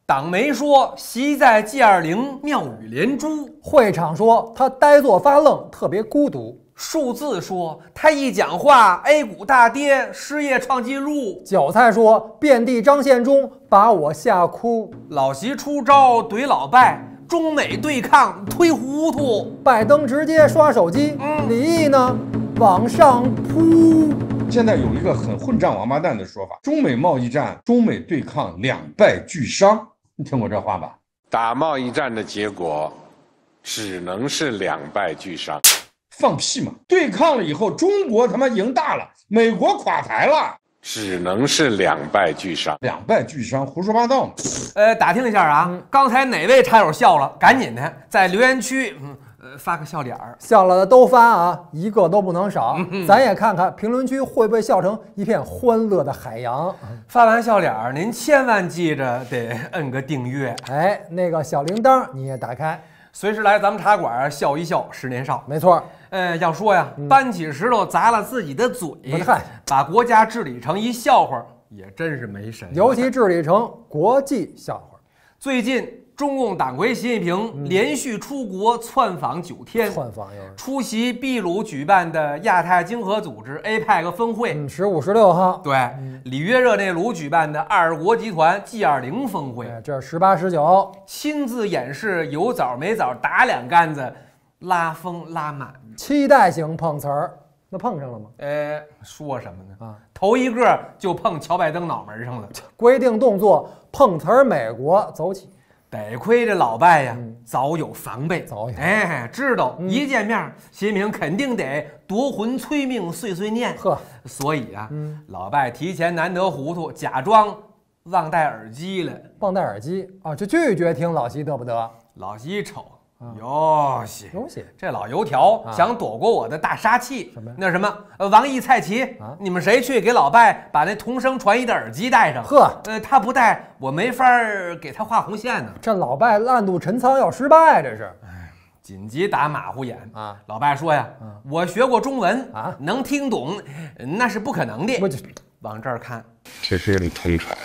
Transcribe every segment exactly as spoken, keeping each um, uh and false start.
党媒说习在 G 二零妙语连珠， 会场说他呆坐发愣，特别孤独。 数字说他一讲话 A 股大跌，失业创纪录。 韭菜说遍地张献忠，把我吓哭。 老习出招怼老拜，中美对抗忒糊涂。 拜登直接刷手机，嗯、李毅呢往上扑。 现在有一个很混账王八蛋的说法，中美贸易战，中美对抗两败俱伤。你听过这话吧？ 打贸易战的结果只能是两败俱伤。 放屁嘛！对抗了以后，中国他妈赢大了，美国垮台了， 只能是两败俱伤。 两败俱伤，胡说八道嘛！ 呃，打听一下啊，嗯、刚才哪位茶友笑了？赶紧的在留言区，嗯，呃，发个笑脸儿。 笑了的都发啊，一个都不能少。嗯、咱也看看评论区会不会笑成一片欢乐的海洋。 发完笑脸儿，您千万记着得摁个订阅。 哎，那个小铃铛你也打开。 随时来咱们茶馆笑一笑，十年少。 没错， 呃，要说呀，嗯、搬起石头砸了自己的嘴，把国家治理成一笑话，也真是没神。 尤其治理成国际笑话。 最近，中共党魁习近平连续出国窜访九天， 窜访又是出席秘鲁举办的亚太经合组织 A P E C 峰会， 嗯，十五、十六号。 对，嗯、里约热内卢举办的二国集团 G 二零峰会， 这是十八、十九， 亲自演示有枣没枣打两杆子，拉风拉满， 期待型碰瓷儿。那碰上了吗？ 呃，说什么呢？ 啊， 头一个就碰乔拜登脑门上了。 规定动作碰瓷儿，美国走起。 得亏这老拜呀，嗯、早有防备， 早有哎，知道、嗯、一见面，习近平肯定得夺魂催命碎碎念。 呵， 所以啊， 嗯、 老拜提前难得糊涂，假装忘带耳机了。 忘带耳机啊，就拒绝听老习得不得？ 老习一瞅。哟西， 哟西， 这老油条想躲过我的大杀器。 什么呀？ 那什么，呃，王毅、蔡奇，啊、你们谁去给老拜把那同声传译的耳机带上？ 呵， 呃，他不带，我没法给他画红线呢。 这老拜暗度陈仓要失败，这是。 哎，紧急打马虎眼啊！ 老拜说呀， 啊、 我学过中文啊， 能听懂，那是不可能的。 我就往这儿看， 这是你通传，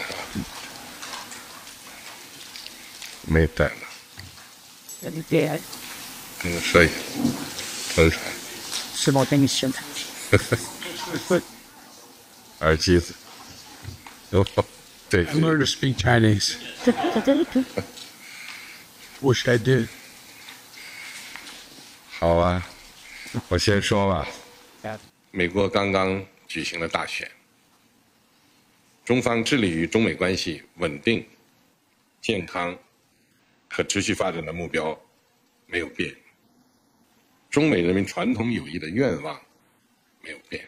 没带呢。嗯，所以通传是我给你宣传。 耳机子，哟，对。 I learned to speak Chinese. What should I do? 好啊，我先说吧。美国刚刚举行了大选，中方致力于中美关系稳定、健康、可持续发展的目标没有变。中美人民传统友谊的愿望没有变，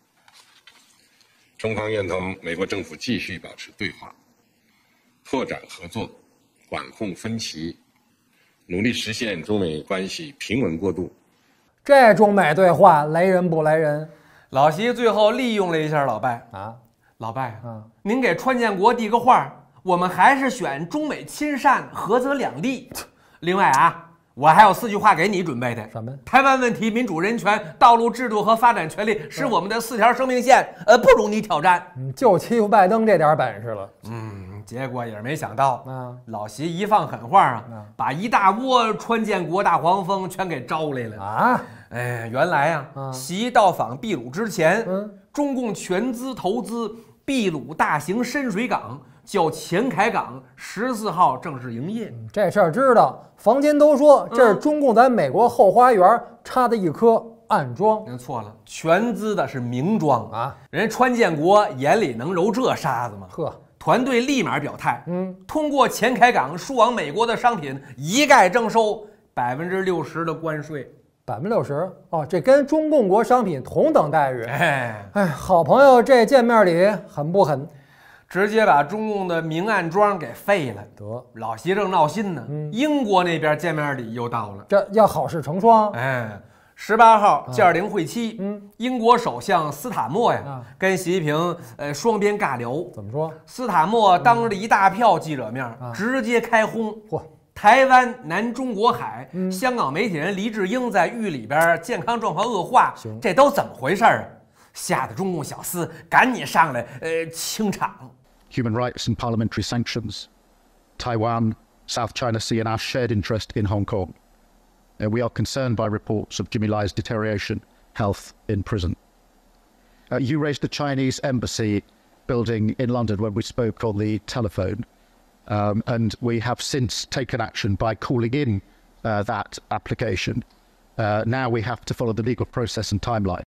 中方愿同美国政府继续保持对话，拓展合作，管控分歧，努力实现中美关系平稳过渡。 这中美对话雷人不雷人？ 老习最后利用了一下老拜啊， 老拜， 嗯， 您给川建国递个话，我们还是选中美亲善，合则两利。另外啊。我还有四句话给你准备的。 什么？ 台湾问题、民主人权、道路制度和发展权利是我们的四条生命线，呃，不容你挑战。 嗯，就欺负拜登这点本事了。 嗯，结果也是没想到， 啊， 老习一放狠话啊，啊把一大窝川建国大黄蜂全给招来了啊！ 哎，原来啊， 啊习到访秘鲁之前， 嗯， 中共全资投资秘鲁大型深水港。叫前凯港十四号正式营业， 这事儿知道。坊间都说这是中共在美国后花园插的一颗暗桩。 您、嗯、错了，全资的是明桩啊！ 人川建国眼里能揉这沙子吗？ 呵， 团队立马表态， 嗯， 通过前凯港输往美国的商品一概征收百分之六十的关税。 百分之六十哦，这跟中共国商品同等待遇。 哎哎，好朋友，这见面礼狠不狠？ 直接把中共的明暗桩给废了。 得， 老习正闹心呢。 嗯、 英国那边见面礼又到了， 这要好事成双。 哎，十八号 G 二零会期， 嗯， 英国首相斯塔默呀， 啊、 跟习近平呃双边尬聊。 怎么说？ 斯塔默当着一大票记者面， 嗯、 直接开轰。 嚯！ 台湾南中国海， 嗯、 香港媒体人黎智英在狱里边健康状况恶化， 行， 这都怎么回事啊？吓得中共小厮赶紧上来，呃，清场。 Human rights and parliamentary sanctions, Taiwan, South China Sea, and our shared interest in Hong Kong. Uh, we are concerned by reports of Jimmy Lai's deterioration health in prison. Uh, you raised the Chinese embassy building in London when we spoke on the telephone, um, and we have since taken action by calling in uh, that application. Uh, now we have to follow the legal process and timeline.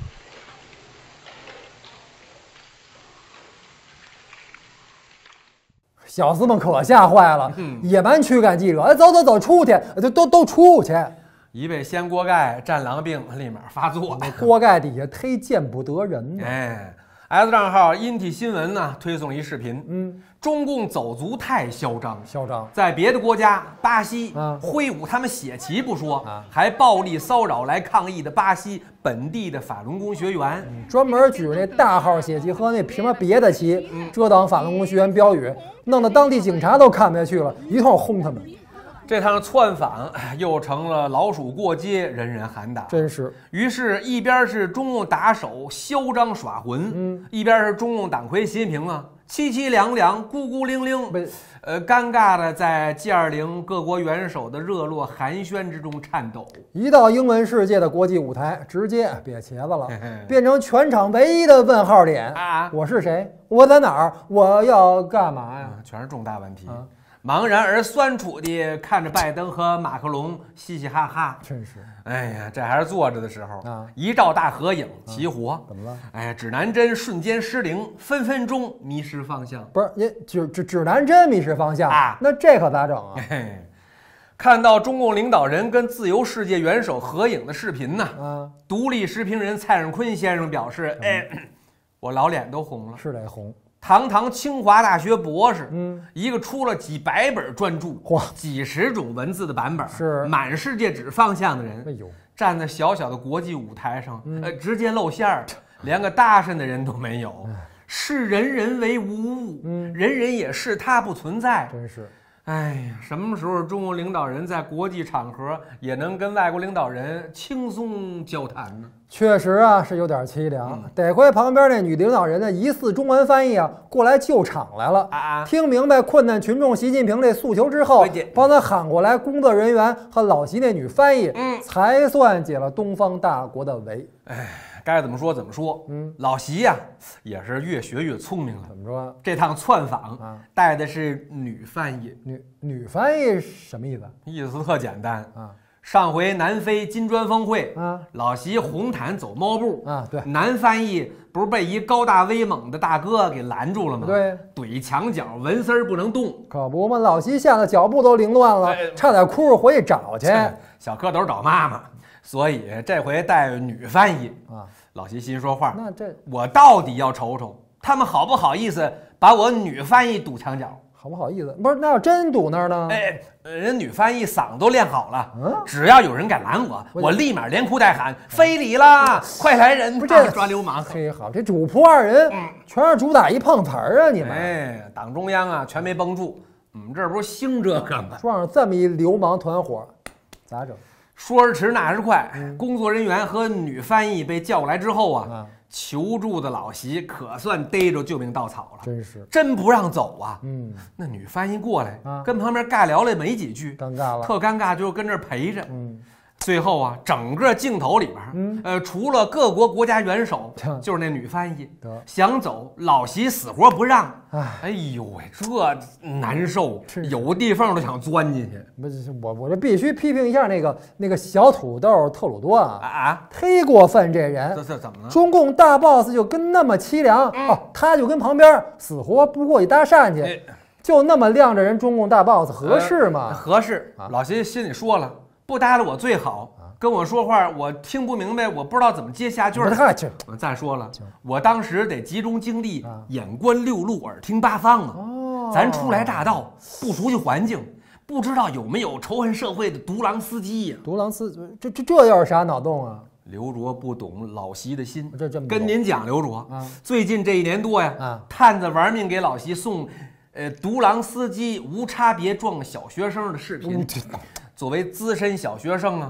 小厮们可吓坏了，嗯、野蛮驱赶记者，哎，走走走，出去，都都都出去。 一被掀锅盖，战狼病立马发作。 锅盖底下忒见不得人呢。 哎 ，S 账号音体新闻呢推送了一视频， 嗯， 中共走卒太嚣张， 嚣张， 在别的国家，巴西， 啊、 挥舞他们血旗不说， 啊、 还暴力骚扰来抗议的巴西本地的法轮功学员， 嗯、专门举着那大号血旗和那什么别的旗，嗯、遮挡法轮功学员标语，弄得当地警察都看不下去了，一通轰他们。 这趟窜访又成了老鼠过街，人人喊打。 真是。 于是，一边是中共打手嚣张耍混， 嗯， 一边是中共党魁习近平啊，凄凄凉凉、孤孤零零，呃，尴尬的在 G 二零各国元首的热络寒暄之中颤抖。 一到英文世界的国际舞台，直接瘪茄子了，变成全场唯一的问号点啊！ 我是谁？我在哪儿？我要干嘛呀？ 嗯、全是重大问题。 啊茫然而酸楚地看着拜登和马克龙嘻嘻哈哈， 真是。 哎呀，这还是坐着的时候啊！ 一照大合影，齐活、 啊。怎么了？ 哎呀，指南针瞬间失灵，分分钟迷失方向。 不是，也指指指南针迷失方向啊？ 那这可咋整啊？ 嘿，看到中共领导人跟自由世界元首合影的视频呢， 啊， 独立时评人蔡尚坤先生表示：“哎，我老脸都红了。” 是得红。 堂堂清华大学博士， 嗯， 一个出了几百本专著， 嚯， 几十种文字的版本， 是满世界指方向的人， 哎呦， 站在小小的国际舞台上， 嗯、 呃，直接露馅儿，连个搭讪的人都没有，视人人为无物， 嗯， 人人也视他不存在， 真是。 哎呀，什么时候中国领导人在国际场合也能跟外国领导人轻松交谈呢？ 确实啊，是有点凄凉。嗯、得亏旁边那女领导人的疑似中文翻译啊，过来救场来了。 啊， 听明白困难群众习近平这诉求之后，帮他喊过来工作人员和老习那女翻译， 嗯， 才算解了东方大国的围。 哎。 该怎么说怎么说， 嗯， 老习呀、啊、也是越学越聪明了。 怎么说？ 这趟窜访啊， 带的是女翻译。 女女翻译什么意思？ 意思特简单啊。 上回南非金砖峰会啊， 老习红毯走猫步啊，对， 男翻译不是被一高大威猛的大哥给拦住了吗？ 对， 怼墙角，纹丝儿不能动。 可不嘛，老习吓得脚步都凌乱了，哎、差点哭着回去找去。 小蝌蚪找妈妈，所以这回带女翻译啊。 老习心说话， 那这我到底要瞅瞅他们好不好意思把我女翻译堵墙角？ 好不好意思？不是，那要真堵那儿呢？ 哎，人女翻译嗓子都练好了， 嗯， 只要有人敢拦我，我立马连哭带喊：“非礼啦！快来人！ 不是这抓流氓！” 嘿，好，这主仆二人、嗯、全是主打一碰瓷儿啊！你们， 哎，党中央啊，全没绷住。我们这不是兴这个吗？ 撞上这么一流氓团伙，咋整？ 说时迟，那时快，嗯、工作人员和女翻译被叫过来之后啊， 啊求助的老习可算逮着救命稻草了， 真是真不让走啊！ 嗯， 那女翻译过来， 啊、 跟旁边尬聊了没几句， 尴尬了， 特尴尬，就跟这儿陪着。 嗯， 最后啊，整个镜头里边， 嗯， 呃，除了各国国家元首，就是那女翻译想走，老习死活不让。哎呦喂，这难受，有地缝都想钻进去。 不是我，我这必须批评一下那个那个小土豆特鲁多啊啊， 忒过分这人。 这这怎么了？ 中共大 boss 就跟那么凄凉、嗯、哦，他就跟旁边死活不过去搭讪去，哎、就那么晾着人中共大 boss 合适吗？ 呃、合适。啊、老习心里说了，不搭理我最好。跟我说话，我听不明白，我不知道怎么接下句儿。我再说了，我当时得集中精力，啊、眼观六路，耳听八方啊。 哦， 咱初来乍到，不熟悉环境，不知道有没有仇恨社会的独狼司机呀、 啊？独狼司，这这这又是啥脑洞啊？ 刘卓不懂老习的心， 这这么跟您讲，刘卓啊， 最近这一年多呀， 啊， 探子玩命给老习送，呃，独狼司机无差别撞小学生的视频。 嗯、 作为资深小学生啊。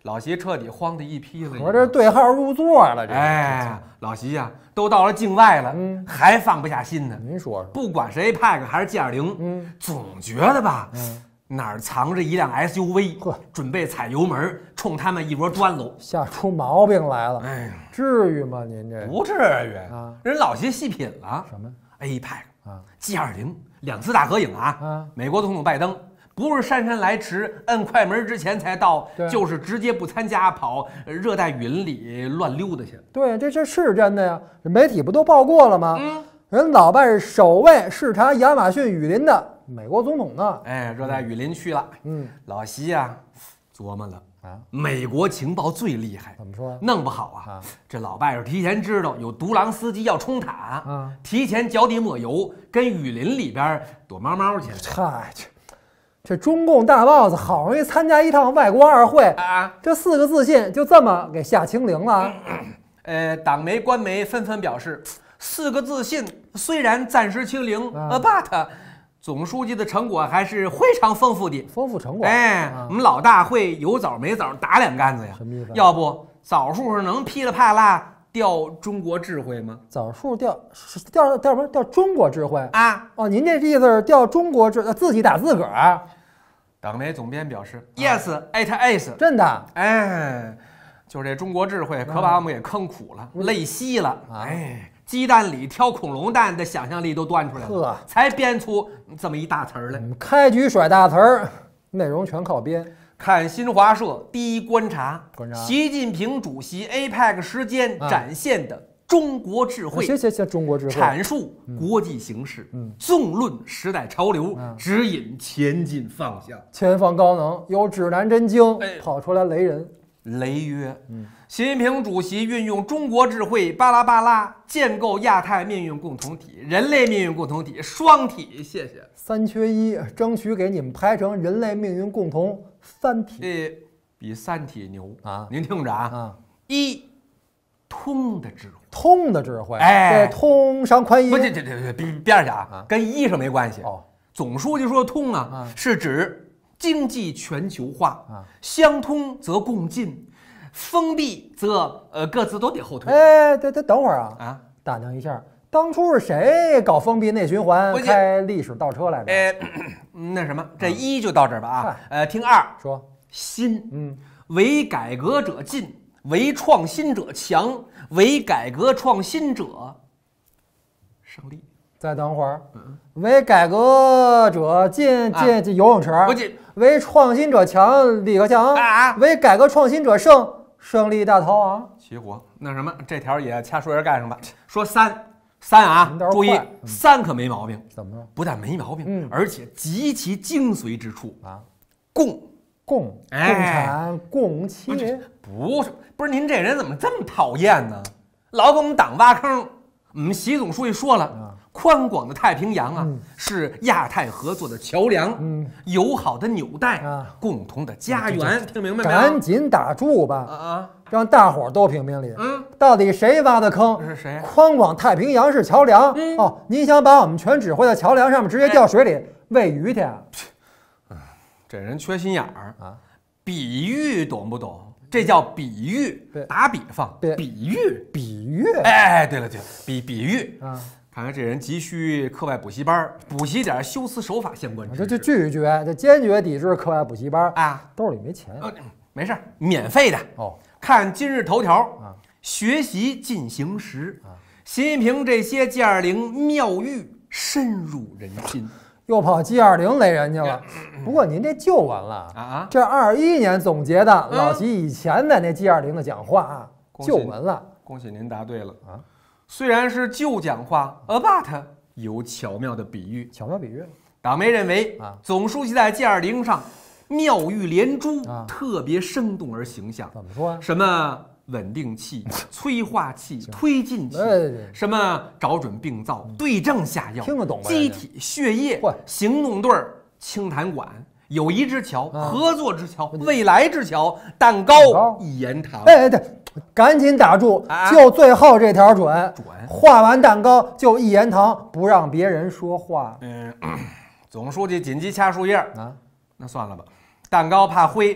老习彻底慌得一批子。 我这对号入座了，这哎，老习呀、啊，都到了境外了， 嗯， 还放不下心呢。 您说说， 不管是 A P E C 还是 G 二零，嗯，总觉得吧，嗯，哪儿藏着一辆 S U V， 呵， 准备踩油门冲他们一窝端喽， 吓出毛病来了。 哎， 至于吗？您这不至于啊， 人老习细品了什么 A P E C 啊 G 二零两次大合影啊， 啊， 美国总统拜登。不是姗姗来迟，摁快门之前才到， 对就是直接不参加，跑热带雨林里乱溜达去。 对，这这是真的呀，媒体不都报过了吗？ 嗯， 人老拜是首位视察亚马逊雨林的美国总统呢。 哎，热带雨林去了。 嗯， 老习呀、啊，琢磨了啊， 美国情报最厉害， 怎么说？ 弄不好啊，啊这老拜是提前知道有独狼司机要冲塔， 啊， 提前脚底抹油，跟雨林里边躲猫猫去了。 嗨，这这中共大 boss 好容易参加一趟外国二会啊， 这四个自信就这么给吓清零了。 呃，党媒官媒纷纷表示，四个自信虽然暂时清零， 啊、 呃 ，but 总书记的成果还是非常丰富的。 丰富成果。 哎， 啊、 我们老大会有枣没枣打两竿子呀？ 什么意思？ 要不枣树上能噼里啪啦掉中国智慧吗？ 枣树掉掉掉什么？掉中国智慧啊？ 哦，您这意思是掉中国智，自己打自个儿？ 党媒总编表示 ，Yes, it is。 真的？ 哎，就这中国智慧可把我们给坑苦了，累稀了。 啊、 哎，鸡蛋里挑恐龙蛋的想象力都端出来了，才编出这么一大词儿来。 开局甩大词儿，内容全靠编。 看新华社第一观察， 观察习近平主席 A P E C 时间展现的中国智慧， 谢谢谢中国智慧， 阐述国际形势， 嗯， 纵论时代潮流，嗯、指引前进方向。 前方高能，有指南针经，哎、跑出来雷人。 雷曰：嗯，习近平主席运用中国智慧，巴拉巴拉建构亚太命运共同体、人类命运共同体双体。谢谢。 三缺一，争取给你们排成人类命运共同三体。 这比三体牛啊！ 您听着啊， 啊一通的智慧， 通的智慧， 哎， 通商宽衣。 不，这这这边边去啊，跟衣裳没关系。 哦， 总书记说通啊， 啊是指经济全球化啊， 相通则共进，封闭则呃各自都得后退。 哎，等等等会儿啊啊， 打听一下，当初是谁搞封闭内循环、开历史倒车来着？ 哎，那什么，这一就到这儿吧啊。呃，听二说， 新， 嗯， 为改革者进，为创新者强，为改革创新者胜利。 再等会儿，为改革者进进进游泳池， 不进； 为创新者强，李克强啊； 为改革创新者胜，胜利大逃亡。 齐活，那什么，这条也掐树叶干上吧。说三三啊，注意，三可没毛病。 怎么着？ 不但没毛病， 嗯， 而且极其精髓之处啊， 共共共产共企， 不是不是，您这人怎么这么讨厌呢？老给我们党挖坑。我们习总书记说了。啊，宽广的太平洋啊， 嗯、 是亚太合作的桥梁， 嗯， 友好的纽带啊， 共同的家园，嗯、听明白没有？ 赶紧打住吧！ 啊啊， 让大伙儿都评评理。 嗯， 到底谁挖的坑？ 这是谁？ 宽广太平洋是桥梁。 嗯、 哦，您想把我们全指挥在桥梁上面，直接掉水里、哎、喂鱼去？ 嗯，这人缺心眼儿啊！比喻懂不懂？这叫比喻，打比方，比喻， 比喻。 哎，对了对了，比比喻啊。 看来这人急需课外补习班，补习点修辞手法相关知识。 这就拒绝，这坚决抵制课外补习班啊！ 兜里没钱。 呃，没事，免费的哦。 看今日头条啊， 学习进行时啊， 习近平这些 G 二零妙语深入人心。 又跑 G 二零雷人家了。不过您这旧闻了啊！ 这二一年总结的老习以前的那 G 二零的讲话啊，旧闻了。 恭喜您答对了啊！虽然是旧讲话 ，but 有巧妙的比喻。 巧妙比喻。 党媒认为啊，总书记在 G 二零上妙语连珠， 啊， 特别生动而形象。 怎么说啊？ 什么稳定器、催化器、推进器，什么找准病灶、对症下药， 听得懂吗？ 机体、血液、行动队、清痰管、友谊之桥、合作之桥、未来之桥、蛋糕、一言堂。 哎哎，对，赶紧打住！就最后这条准。 准。 画完蛋糕就一言堂，不让别人说话。 嗯，总书记紧急掐树叶啊， 那算了吧，蛋糕怕灰。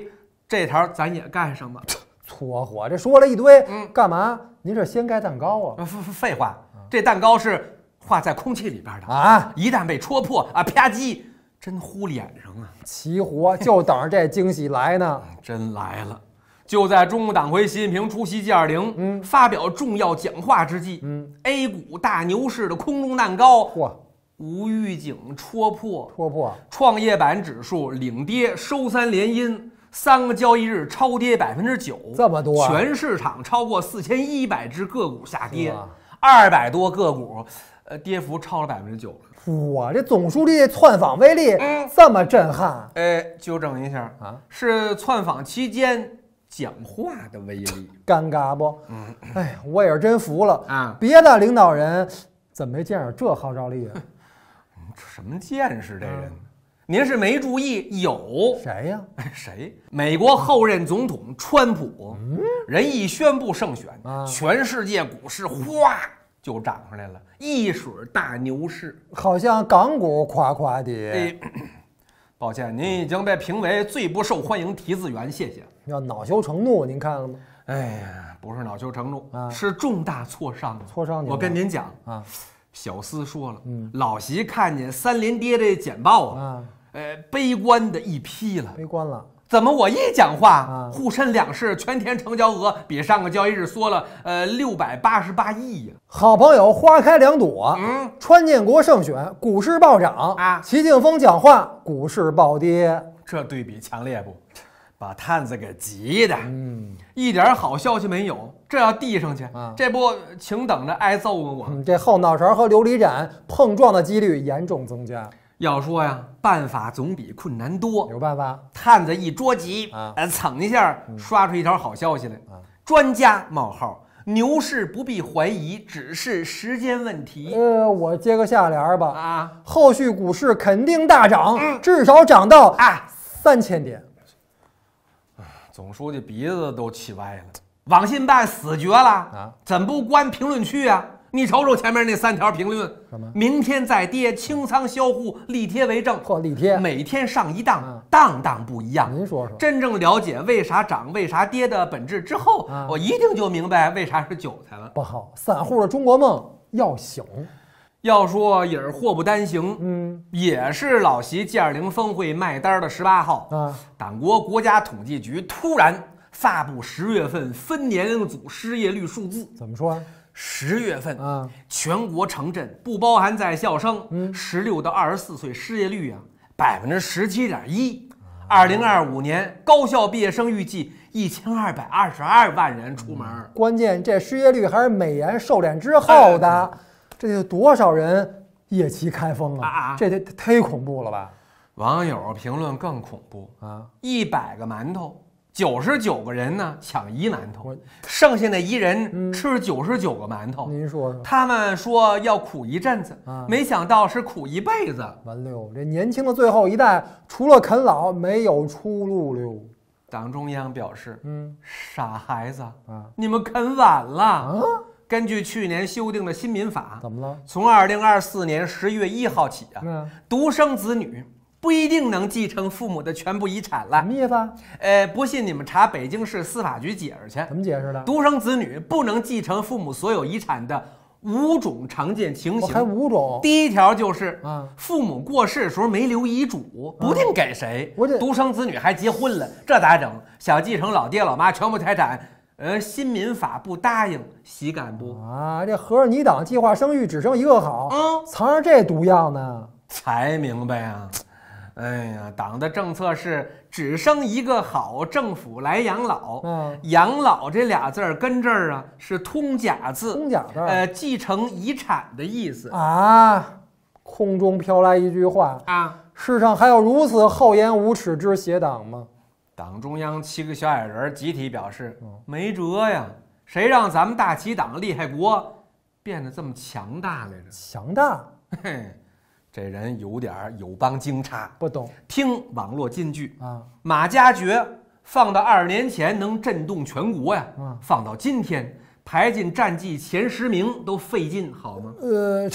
这条咱也盖上吧。 搓火，这说了一堆， 嗯， 干嘛？您这先盖蛋糕啊？ 废话，这蛋糕是化在空气里边的啊， 一旦被戳破啊，啪叽，真呼脸上啊！ 齐活，就等着这惊喜来呢。 真来了！就在中共党魁习近平出席 G 二十，嗯，发表重要讲话之际，嗯 ，A 股大牛市的空中蛋糕， 嚯， 无预警戳破， 戳破， 创业板指数领跌收三连阴。三个交易日超跌百分之九， 这么多、啊， 全市场超过四千一百只个股下跌，二百、啊、多个股，呃，跌幅超了百分之九了。 哇，这总书记窜访威力、嗯、这么震撼！ 哎，纠正一下啊，是窜访期间讲话的威力。 尴尬不？嗯，哎，我也是真服了啊！ 别的领导人怎么没见着这号召力啊？ 什么见识这人？嗯，您是没注意，有谁呀？ 谁？美国后任总统川普，嗯、人一宣布胜选，啊、全世界股市哗就涨上来了，一水大牛市。 好像港股夸夸跌。 哎，抱歉，您已经被评为最不受欢迎题字员，谢谢。 要恼羞成怒，您看了吗？ 哎呀，不是恼羞成怒，啊、是重大挫伤。 挫伤您。 我跟您讲啊， 小厮说了，嗯，老习看见三连跌这简报啊。啊呃，悲观的一批了， 悲观了。 怎么我一讲话，啊、沪深两市全天成交额比上个交易日缩了呃六百八十八亿呀！ 好朋友花开两朵，嗯，川建国胜选，股市暴涨啊；习近平讲话，股市暴跌。 这对比强烈不？把探子给急的，嗯，一点好消息没有。这要递上去，啊、这不请等着挨揍吗？我、 嗯、这后脑勺和琉璃盏碰撞的几率严重增加。 要说呀，办法总比困难多。 有办法， 探子一捉急，啊，呃，蹭一下刷出一条好消息来。啊、专家冒号，牛市不必怀疑，只是时间问题。 呃，我接个下联吧。 啊， 后续股市肯定大涨，嗯、至少涨到啊三千点。 总书记鼻子都气歪了。网信办死绝了啊！怎不关评论区啊？你瞅瞅前面那三条评论，明天再跌，清仓销户，力贴为证。 嚯，力贴， 每天上一当，嗯、当当不一样。 您说说， 真正了解为啥涨、为啥跌的本质之后，啊、我一定就明白为啥是韭菜了。 不好，散户的中国梦要醒。 要说也是祸不单行，嗯，也是老习 G 二十 峰会卖单的十八号，啊，党国国家统计局突然发布十月份分年龄组失业率数字。 怎么说？ 十月份啊，全国城镇不包含在校生，嗯，十六到二十四岁失业率啊，百分之十七点一。二零二五年高校毕业生预计一千二百二十二万人出门。嗯、 关键这失业率还是美颜瘦脸之后的，哎、这得多少人业期开封啊！啊这得忒恐怖了吧？ 网友评论更恐怖啊！一百个馒头。九十九个人呢抢一馒头，剩下那一人吃九十九个馒头。 您说说， 他们说要苦一阵子，啊、没想到是苦一辈子。 完溜，这年轻的最后一代除了啃老没有出路溜。 党中央表示，嗯，傻孩子啊，你们啃晚了。啊、根据去年修订的新民法， 怎么了？ 从二零二四年十月一号起啊，嗯、独生子女不一定能继承父母的全部遗产了。 什么意思啊？ 呃，不信你们查北京市司法局解释去。 怎么解释的？ 独生子女不能继承父母所有遗产的五种常见情形。 还五种？ 第一条就是，啊，父母过世的时候没留遗嘱，不定给谁。 我这独生子女还结婚了，这咋整？想继承老爹老妈全部财产，呃，新民法不答应，喜感不？ 啊，这合着你党计划生育只生一个好，嗯，藏着这毒药呢？ 才明白呀。哎呀，党的政策是只生一个好，政府来养老。嗯，养老这俩字儿跟这儿啊是通假字， 通假字， 呃，继承遗产的意思啊。空中飘来一句话啊：世上还有如此厚颜无耻之邪党吗？ 党中央七个小矮人集体表示，嗯、没辙呀，谁让咱们大齐党厉害国变得这么强大来着？ 强大， 嘿。这人有点友邦惊诧， 不懂。 听网络金句啊，马加爵放到二十年前能震动全国呀，啊、放到今天排进战绩前十名都费劲，好吗？ 呃，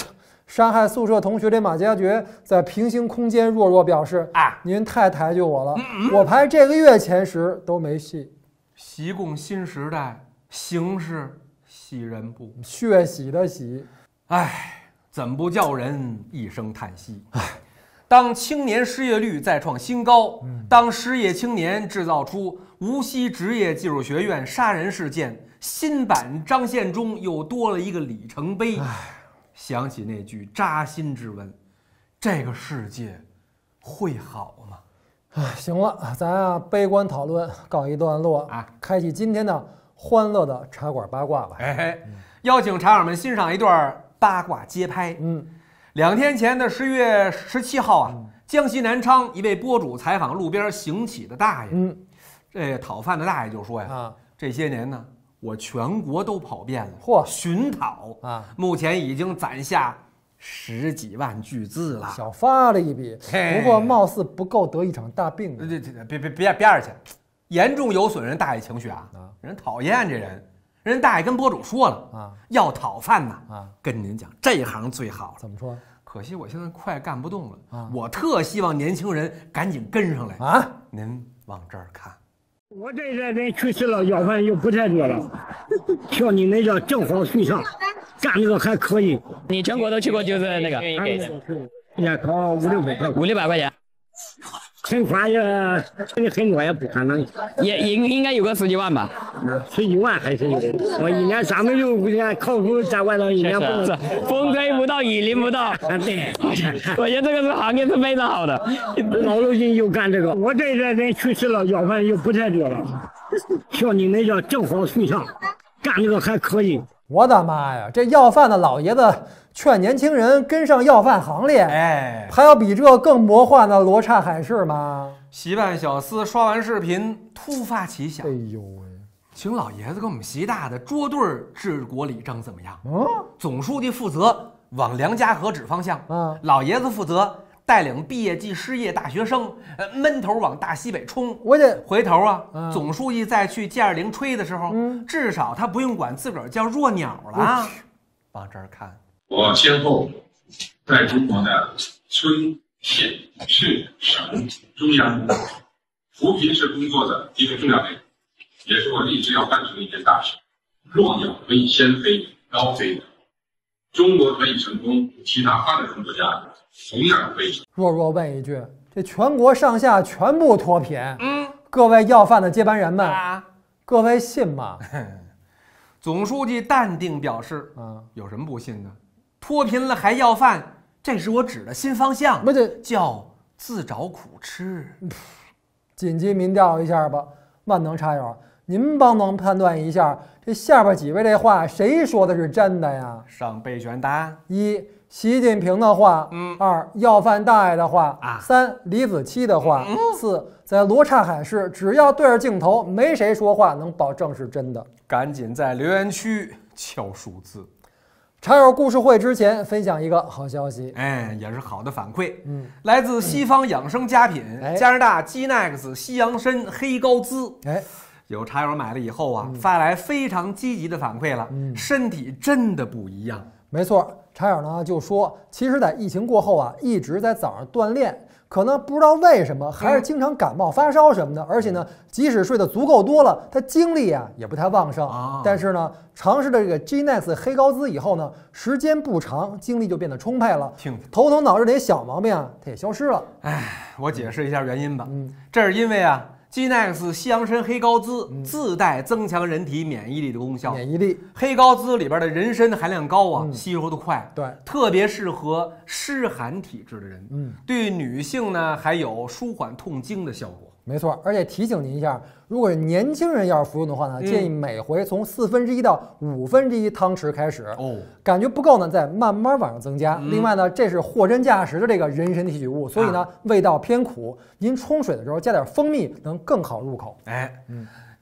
杀害宿舍同学的马加爵在平行空间弱弱表示：“ 啊， 您太抬举我了，嗯嗯我排这个月前十都没戏。” 习共新时代，形势喜人不？ 血洗的洗， 唉，怎不叫人一声叹息？唉，当青年失业率再创新高，嗯、当失业青年制造出无锡职业技术学院杀人事件，新版张献忠又多了一个里程碑。想起那句扎心之问：这个世界会好吗？ 哎，行了，咱啊悲观讨论告一段落啊，开启今天的欢乐的茶馆八卦吧。 哎，嗯、邀请茶友们欣赏一段八卦街拍。嗯，两天前的十月十七号啊，嗯、江西南昌一位博主采访路边行乞的大爷。嗯，这讨饭的大爷就说呀：“啊，这些年呢。”我全国都跑遍了， 嚯， 寻讨啊！目前已经攒下十几万巨资了， 小发了一笔。不过貌似不够得一场大病。 别别别别别边去，严重有损人大爷情绪啊！啊人讨厌这人，人大爷跟博主说了啊，要讨饭呢啊！跟您讲，这行最好了。 怎么说？ 可惜我现在快干不动了啊！我特希望年轻人赶紧跟上来啊！ 您往这儿看。 我这人人去世了，要饭又不太多了，像你那叫正好寻常，干这个还可以。 你全国都去过，就是那个， 也考五六百块， 五六百块钱， 很花也很多也不可能， 也应应该有个十几万吧， 十几万还是有。我一年三百六十五天，考书在外头一年不能， 风吹不到，雨淋不到。 对， 我觉得这个是行业是非常好的。 老百姓又干这个，我这人人去世了，要饭又不太多了，像你那叫正好寻常，干这个还可以。 我的妈呀，这要饭的老爷子劝年轻人跟上要饭行列，哎，还有比这更魔幻的罗刹海市吗？ 习办小厮刷完视频，突发奇想， 哎呦喂， 请老爷子给我们习大的捉对治国理政怎么样？嗯，总书记负责往梁家河指方向，嗯，老爷子负责带领毕业季失业大学生，呃，闷头往大西北冲。 我这回头啊，嗯、总书记再去 G 二零吹的时候，嗯、至少他不用管自个儿叫弱鸟了。往这儿看。 我先后在中国的村、县、市、省、中央扶贫式工作的一个重要内容，也是我立志要办成的一件大事。弱鸟可以先飞，高飞的，中国可以成功，其他发展中国家同样可以。 弱弱问一句：这全国上下全部脱贫，嗯，各位要饭的接班人们，啊、各位信吗？ 总书记淡定表示：啊，有什么不信的？脱贫了还要饭，这是我指的新方向， 不是叫自找苦吃。 紧急民调一下吧，万能茶友，您帮忙判断一下，这下边几位这话谁说的是真的呀？ 上备选答案：一、 习近平的话；嗯，二、要饭大爷的话；啊，三、李子柒的话；嗯、四、在罗刹海市，只要对着镜头，没谁说话能保证是真的。 赶紧在留言区敲数字。 茶友故事会之前分享一个好消息， 哎，也是好的反馈。嗯，来自西方养生佳品、嗯、加拿大 G N E X 西洋参黑高滋。哎，有茶友买了以后啊，嗯、发来非常积极的反馈了，嗯、身体真的不一样。 没错，茶友呢就说，其实，在疫情过后啊，一直在早上锻炼。可能不知道为什么，还是经常感冒发烧什么的，而且呢，即使睡得足够多了，他精力啊也不太旺盛。啊、但是呢，尝试了这个 G N E X 黑高滋以后呢，时间不长，精力就变得充沛了， 听头疼脑热这些小毛病啊，它也消失了。 哎，我解释一下原因吧。嗯，这是因为啊 ，G N E X 西洋参黑高滋自带增强人体免疫力的功效。 免疫力， 黑高滋里边的人参含量高啊，嗯、吸收的快， 对， 特别适合湿寒体质的人。嗯，对女性呢还有舒缓痛经的效果。 没错，而且提醒您一下，如果是年轻人要是服用的话呢，嗯、建议每回从四分之一到五分之一汤匙开始。哦，感觉不够呢，再慢慢往上增加。嗯、另外呢，这是货真价实的这个人参提取物，所以呢，啊、味道偏苦。您冲水的时候加点蜂蜜，能更好入口。 哎，嗯。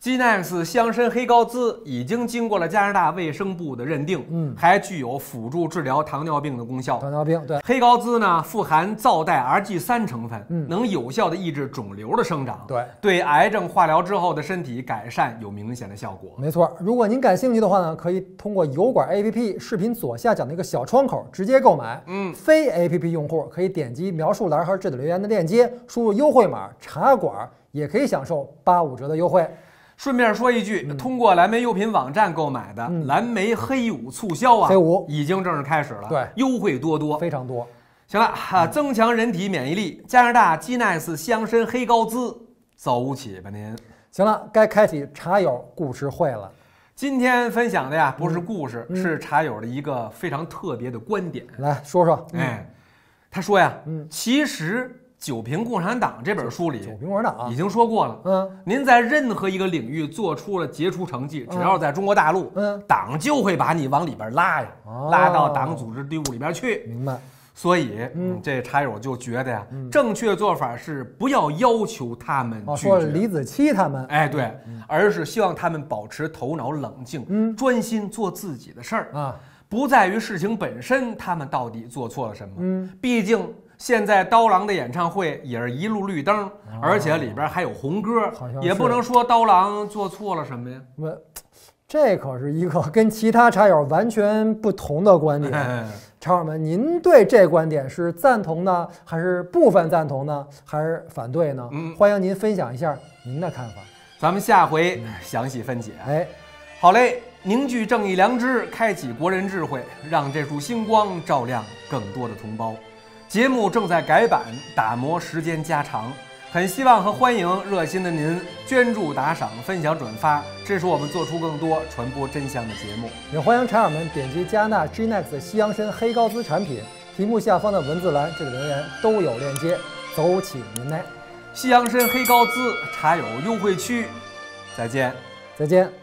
G N E X 香参黑高滋已经经过了加拿大卫生部的认定， 嗯， 还具有辅助治疗糖尿病的功效。 糖尿病对， 黑高滋呢富含皂带 R G 三成分， 嗯， 能有效的抑制肿瘤的生长， 对， 对癌症化疗之后的身体改善有明显的效果。 没错，如果您感兴趣的话呢，可以通过油管 A P P 视频左下角那个小窗口直接购买。 嗯， 非 A P P 用户可以点击描述栏和这里留言的链接，输入优惠码茶馆，也可以享受八五折的优惠。 顺便说一句，嗯、通过蓝莓优品网站购买的、嗯、蓝莓黑五促销啊， 黑五已经正式开始了， 对， 优惠多多， 非常多。 行了，哈、嗯，增强人体免疫力，加拿大 G N E X 香参黑高滋，走起吧您！ 行了，该开启茶友故事会了。 今天分享的呀，不是故事， 嗯、 是茶友的一个非常特别的观点。 来说说， 哎，他说呀， 嗯， 其实。《九评共产党》这本书里， 九评共产党已经说过了。 嗯， 您在任何一个领域做出了杰出成绩，只要在中国大陆， 嗯， 党就会把你往里边拉呀， 哦、 拉到党组织队伍里边去。 明白。 所以， 嗯， 这茶友就觉得呀， 嗯、 正确做法是不要要求他们哦， 拒绝。 说李子柒他们， 哎，对， 嗯、 而是希望他们保持头脑冷静， 嗯， 专心做自己的事儿啊， 不在于事情本身，他们到底做错了什么。 嗯， 毕竟。现在刀郎的演唱会也是一路绿灯， 哦、 而且里边还有红歌，也不是能说刀郎做错了什么呀。 我，这可是一个跟其他茶友完全不同的观点。 哎、 茶友们，您对这观点是赞同呢，还是部分赞同呢，还是反对呢？ 嗯， 欢迎您分享一下您的看法。 咱们下回详细分解。 哎， 好嘞，凝聚正义良知，开启国人智慧，让这束星光照亮更多的同胞。节目正在改版，打磨时间加长，很希望和欢迎热心的您捐助、打赏、分享、转发，支持我们做出更多传播真相的节目。 也欢迎茶友们点击加纳 G N E X 西洋参黑高滋产品题目下方的文字栏，这里留言都有链接，走起您来！ 西洋参黑高滋茶友优惠区，再见， 再见。